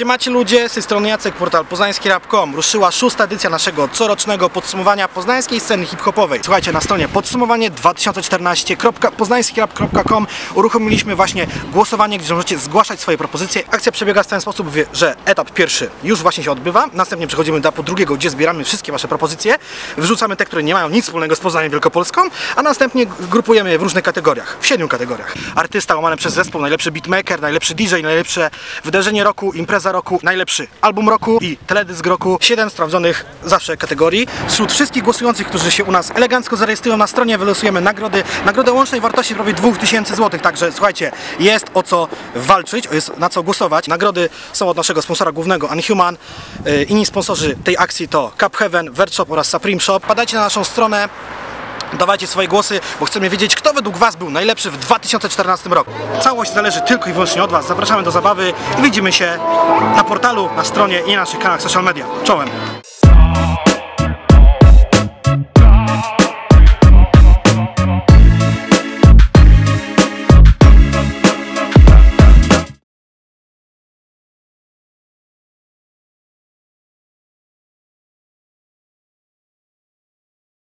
Siemacie ludzie, z tej strony Jacek, portal poznańskirap.com. Ruszyła 6. edycja naszego corocznego podsumowania poznańskiej sceny hip-hopowej. Słuchajcie, na stronie podsumowanie2014.poznańskirap.com uruchomiliśmy właśnie głosowanie, gdzie możecie zgłaszać swoje propozycje. Akcja przebiega w ten sposób, że etap pierwszy już właśnie się odbywa, następnie przechodzimy do etapu drugiego, gdzie zbieramy wszystkie wasze propozycje, wyrzucamy te, które nie mają nic wspólnego z Poznaniem Wielkopolską, a następnie grupujemy je w różnych kategoriach, w 7 kategoriach. Artysta łamany przez zespół, najlepszy beatmaker, najlepszy DJ, najlepsze wydarzenie roku, impreza roku, najlepszy album roku i teledysk roku. 7 sprawdzonych zawsze kategorii. Wśród wszystkich głosujących, którzy się u nas elegancko zarejestrują na stronie, wylosujemy nagrody. Nagrodę łącznej wartości prawie 2000 zł, także słuchajcie, jest o co walczyć, jest na co głosować. Nagrody są od naszego sponsora głównego Unhuman. Inni sponsorzy tej akcji to Cup Heaven, Wertshop oraz Supreme Shop. Padajcie na naszą stronę, dawajcie swoje głosy, bo chcemy wiedzieć, kto według was był najlepszy w 2014 roku. Całość zależy tylko i wyłącznie od was. Zapraszamy do zabawy i widzimy się na portalu, na stronie i na naszych kanałach social media. Czołem!